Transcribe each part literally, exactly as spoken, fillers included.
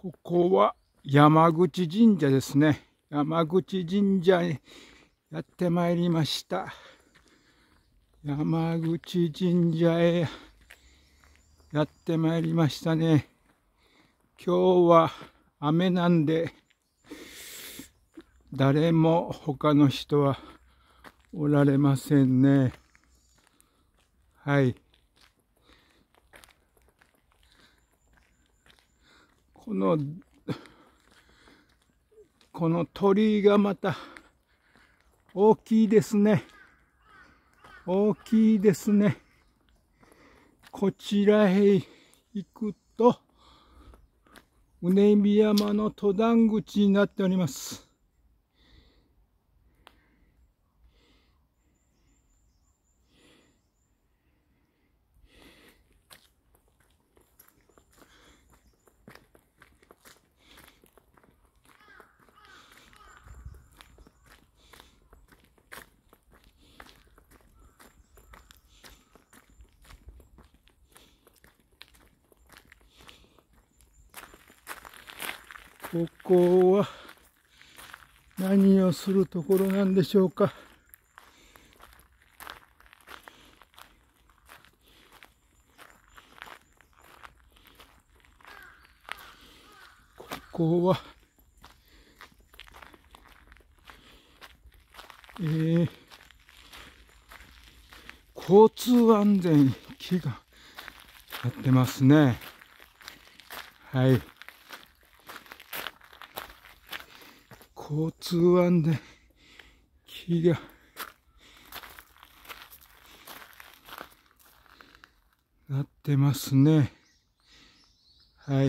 ここは山口神社ですね。山口神社にやってまいりました。山口神社へやってまいりましたね。今日は雨なんで、誰も他の人はおられませんね。はい。この、この鳥居がまた大きいですね。大きいですね。こちらへ行くと、うねみ山の登山口になっております。ここは何をするところなんでしょうか。ここは、えー、交通安全祈願やってますね。はい。交通安全祈願なってますね。はい。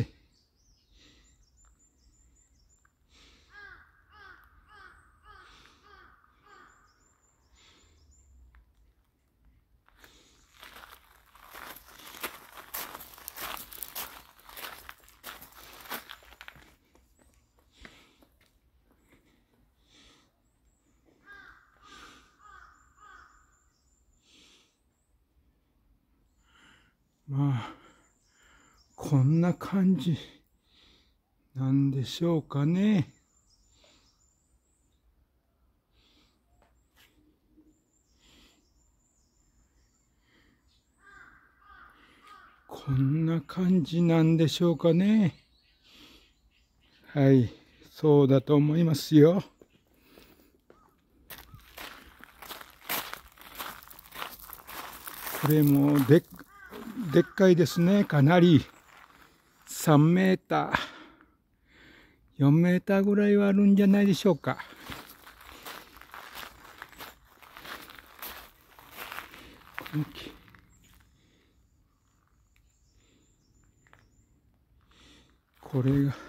まあ、こんな感じなんでしょうかね。こんな感じなんでしょうかね。はい、そうだと思いますよ。これもで、でっかいですね。かなり。さんメーター、よんメーターぐらいはあるんじゃないでしょうか。この木。これが。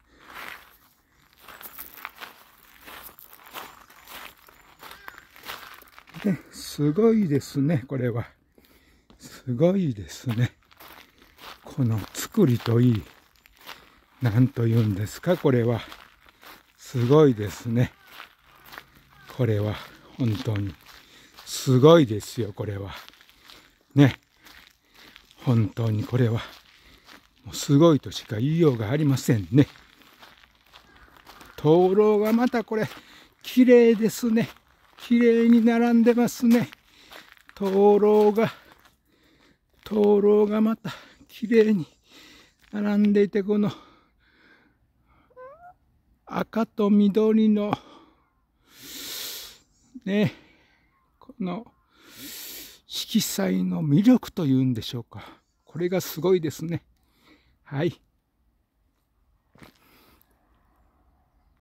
ね、すごいですね、これは。すごいですね。この作りといい。なんと言うんですか、これは。すごいですね。これは、本当に。すごいですよ、これは。ね。本当にこれは。もうすごいとしか言いようがありませんね。灯籠がまたこれ、綺麗ですね。綺麗に並んでますね。灯籠が、灯籠がまた綺麗に並んでいて、この赤と緑のね、この色彩の魅力というんでしょうか。これがすごいですね。はい。